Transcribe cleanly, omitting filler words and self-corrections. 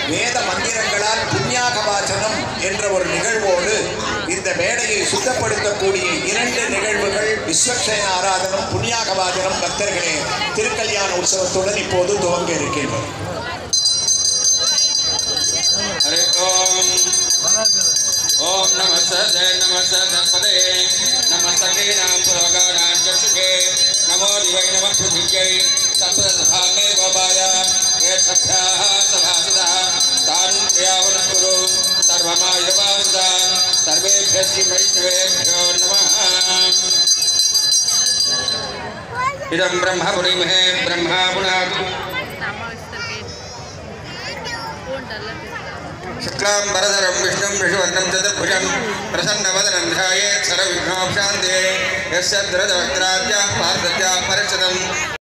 வேத மந்திரங்களால் புண்ணியாக வாசனம் என்ற ஒரு நிகழ்வோடு இந்த மேடையை சுத்தப்படுத்தக்கூடிய 2 நிகழ்வுகள் விஸ்வக்ஷேன ஆராதனம் புண்ணியாக வாசனம் பக்தர்களே திருக்கல்யாண உற்சவத்துடன் இப்போது துவங்க இருக்கின்றன. ओम नमः सरस्वते नमः सखेनां पुरोगानां चक्षुषे नमो दिवै नमः पृथिव्यै सप्तसभामे गोपाय ये सभ्याः सभासदाः तान् क्रियावतः कुरु सर्वमायुर्वासदां सर्वेभ्यः श्रीवैष्णवेभ्यो नमः। इदं ब्रह्मपुरीमहे ब्रह्मा पुनातु शुक्लां वरदरं विष्णुं विष्णुवर्णं चतुर्भुजं प्रसन्नवदनं ध्यायेत् सर्वविघ्नोपशान्ते यस्य द्रदवक्त्राद्याः पार्श्वद्याः परिषदम्